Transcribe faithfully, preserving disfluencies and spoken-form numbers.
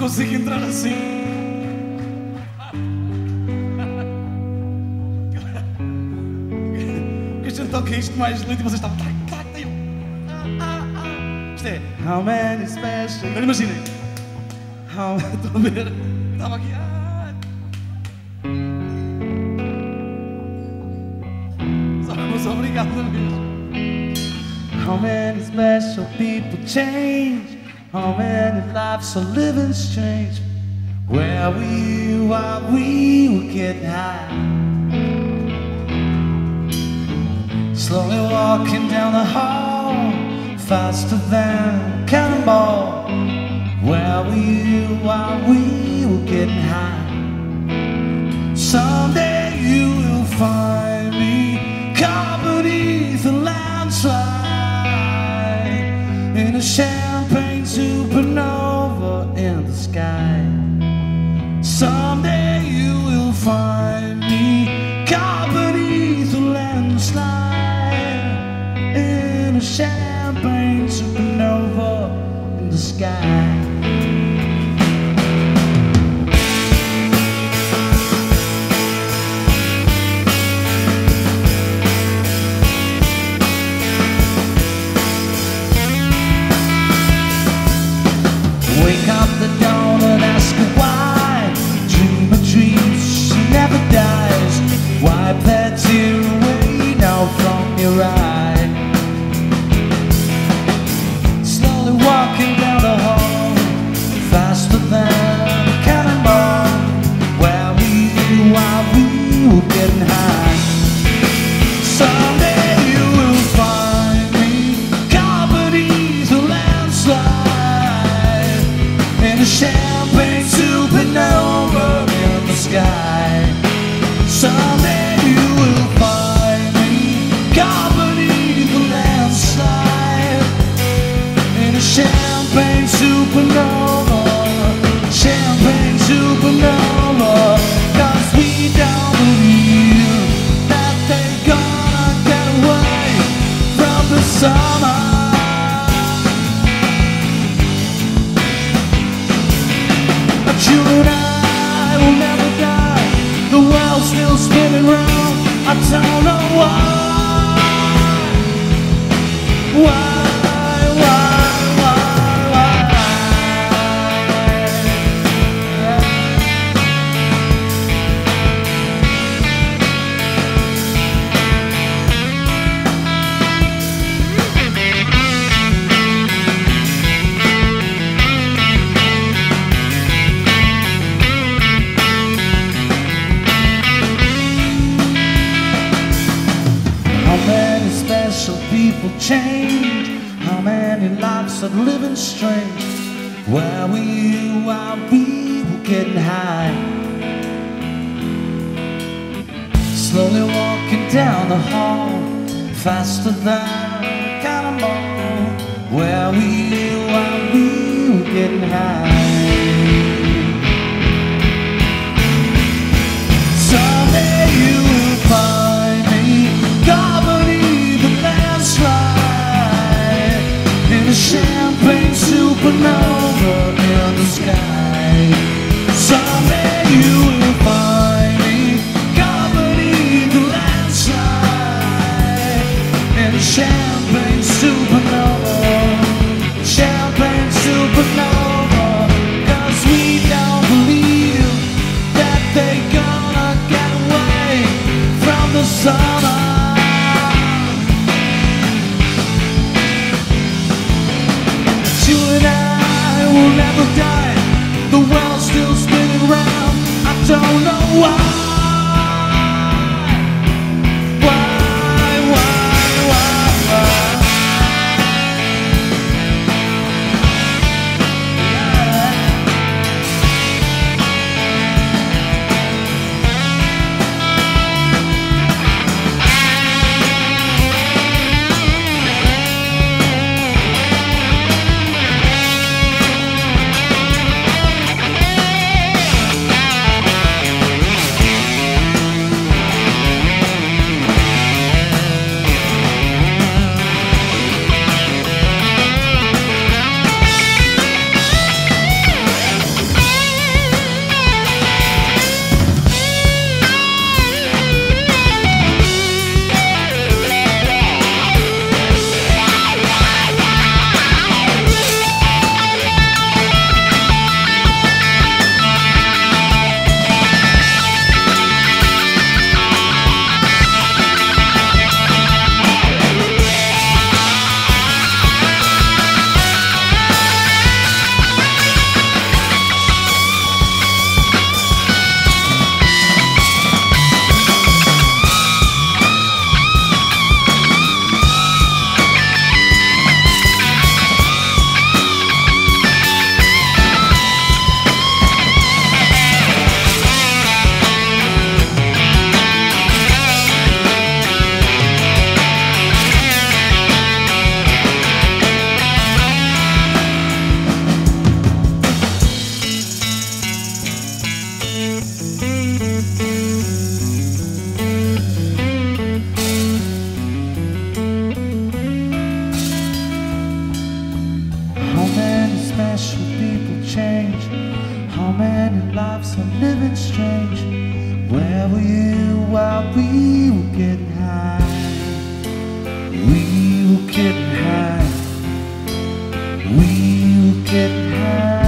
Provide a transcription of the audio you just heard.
consigo entrar assim. Que a gente toca isto mais lento e vocês estavam. Isto é. How many special. Agora imaginem. How... Estão a ver? Estava aqui. Ah. Só, mas obrigado mesmo. How many special people change? How many lives are living strange? Where were you while we were getting high? Slowly walking down the hall, faster than a cannonball. Where were you while we were getting high? Someday you will find me caught beneath a landslide in a champagne supernova in the sky. Someday you will find me caught beneath a landslide in a champagne supernova in the sky. Wake up the dawn and ask her why. Dream a dream, she never dies. Wipe that tear away now from your eye. Slowly walking down the hall, faster than a cannonball. Where were you while we were getting high? Someday you will find me caught beneath a landslide in a champagne supernova in the sky. Someday you will find me caught beneath a landslide in a champagne supernova, champagne supernova. Cause we don't believe that they're gonna get away from the summer. You and I will never die. The world's still spinning round. I don't know why. Why, why, why, why? Special people change. How many lives are living strange? Where were you while we were getting high? Slowly walking down the hall, faster than a cannonball. Where were you while we were getting high? Someday you will find me caught beneath a landslide in a champagne supernova in the sky. Someday you will find me caught beneath a landslide in a champagne supernova, champagne supernova. How many special people change? How many lives are living strange? Where were you while we were getting high? We were getting high. We were getting high.